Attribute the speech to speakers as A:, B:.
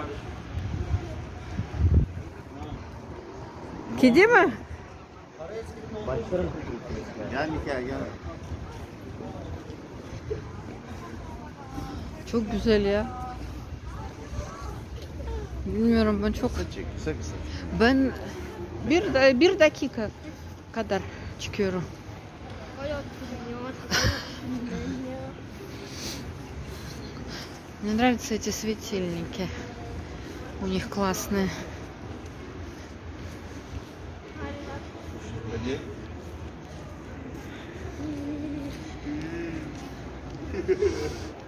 A: Kedi mi?
B: Gel Mikael gel.
A: Çok güzel ya. Bilmiyorum, ben çok...
B: Kısa çek, kısa kısa.
A: Ben bir dakika kadar çıkıyorum. Мне нравятся эти светильники. У них классные.
B: Hadi.